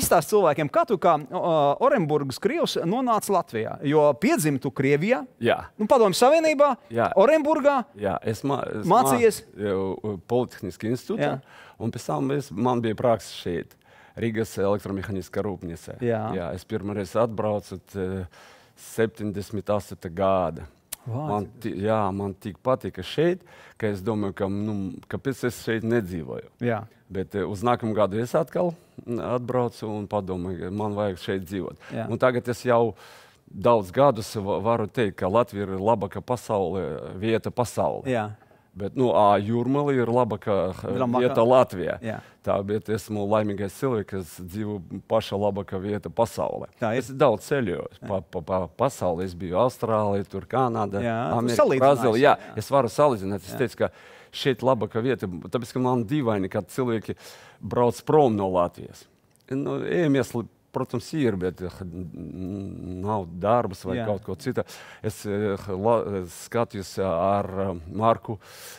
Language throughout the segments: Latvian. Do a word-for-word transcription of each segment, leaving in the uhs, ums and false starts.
izstāst cilvēkiem, kā tu kā uh, Orenburgas krievs nonāca Latvijā? Jo piedzimi tu Krievijā, Jā. Nu, Padomju Savienībā, Jā. Orenburgā, Jā, es, mā, es mācījies mācījos Politehniskā institūtā, Jā. un pēc tam es, man bija praksa šeit, Rīgas elektromehāniskā rūpnīcā. Jā. Jā, es pirmoreiz atbraucu septiņdesmit astoņā gada. Vāc. Man, jā, man tik patika šeit, ka es domāju, ka, nu, kāpēc es šeit nedzīvoju. Jā. Bet uz nākamu gadu es atkal atbraucu un padomāju, man vajag šeit dzīvot. Jā. Un tagad es jau daudz gadus varu teikt, ka Latvija ir labākā pasaulē, vieta pasaulē. Jā. Bet, nu, ā, Jūrmala ir labākā Labākā. vieta Latvijā. Jā. Tā, bet esmu laimīgais cilvēks, kas dzīvo paša labākā vieta pasaulē. Tā ir. Es daudz ceļoju pa, pa, pa pasaulē. Es biju Austrālijā, tur Kanādā, Jā, tu Amerikā, salīdzināsi. Brazīlijā. Jā, Jā. es varu salīdzināt. Es Jā. teicu, ka šeit labākā vieta, tāpēc, ka man dīvaini, kad cilvēki brauc prom no Latvijas. Nu, iemesli, protams, ir, bet nav darbas vai Jā. kaut ko citu. Es la, skatījos ar Marku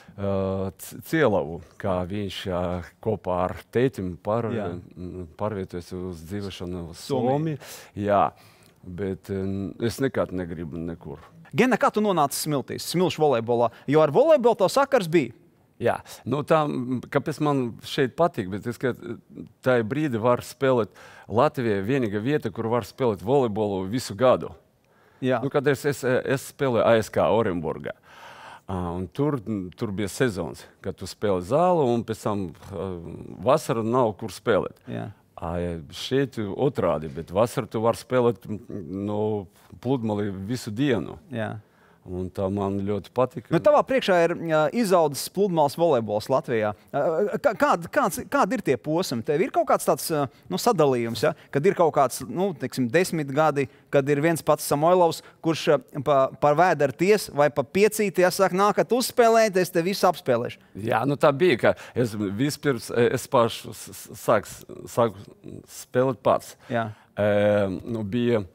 uh, Cielavu, kā viņš uh, kopā ar tētim par, pārvietojas uz dzīvošanu uz Somiju. Jā, bet uh, es nekad negribu nekur. Gena, kā tu nonāci Smiltīs, Smilšu volejbolā? Jo ar volejbolu to sakars bija. Jā, nu tā, kāpēc man šeit patīk, bet es, ka tajā brīdī var spēlēt Latvijā vienīgā vieta, kur var spēlēt volejbolu visu gadu. Jā. Nu, kad es, es, es spēlēju A S K Orenburgā, uh, un tur, tur bija sezonas, kad tu spēlē zāli, un pēc tam uh, vasarā nav kur spēlēt. Jā. Uh, šeit otrādi, bet vasarā tu var spēlēt no pludmali visu dienu. Jā. Un tā man ļoti patika. Nu, tavā priekšā ir uh, izaudzis pludmales volejbols Latvijā. Uh, kā, kād, kāds, kādi ir tie posmi? Tev ir kaut kāds tāds uh, nu, sadalījums, ja? Kad ir kaut kāds nu, teiksim, desmit gadi, kad ir viens pats Samoilovs, kurš uh, pa, par vēderu ties vai pa piecīti, ja saka, nākat uzspēlēt, es te visu apspēlēšu. Jā, nu tā bija, ka es vispirms es pašu sāku, sāku spēlēt pats. Jā. E, nu, bija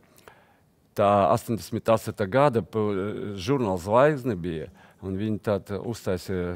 tā astoņdesmit astoņā gada žurnāla Zvaigzne bija, un viņi tad uztaisīja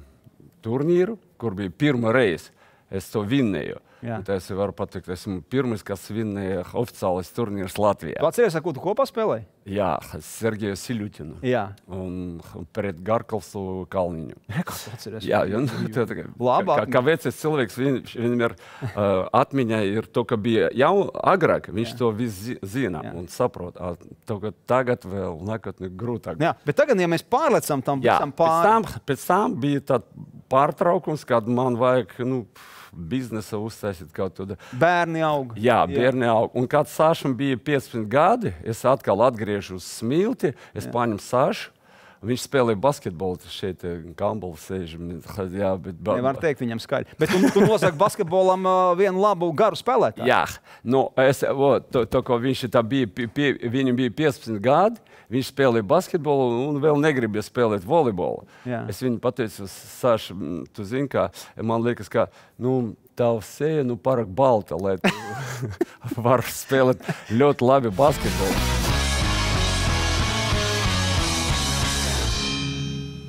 turnīru, kur bija pirma reize. Es to vinnēju. Tā es varu pateikt, esmu pirmais, kas vinnēja oficiālais turnīrs Latvijā. Tu atceries, ar ko tu kopā spēlēji? Jā, Sergeju Siļutinu. Jā. Un pret Garkalsu Kalniņu. Kā tu atceries? Jā, jo, tā, tā, Labā. kā, kā vecis cilvēks, viņš vienmēr uh, atmiņā ir to, ka bija jau agrāk, viņš Jā. To visu zina Jā. Un saprot. To, ka tagad vēl nākotnē grūtāk. Jā, bet tagad, ja mēs pārlecam tam Jā, visam pār... pēc tam, pēc tam bija tāds pārtraukums, kad man vajag, nu, biznesa uztaisīt kaut kādu. Bērni aug. Jā, bērni aug. Un kad Sašam bija piecpadsmit gadi, es atkal atgriežu uz Smilti, es Jā. Paņemu Sašu. Viņš spēlēja basketbolu šeit, Gambala sēž. Jā, bet... Nevar teikt viņam skaļi. Bet tu, tu nosaki basketbolam uh, vienu labu garu spēlētāju. Jā, nu, es, o, to, to, ko viņš tā bija, pie, viņam bija piecpadsmit gadi, viņš spēlēja basketbolu un vēl negribēja spēlēt volejbolu. Jā. Es viņu pateicu, Saša, tu zini, kā, man liekas, ka, nu, tava seja, nu, pārāk balta, lai tu var spēlēt ļoti labi basketbolu.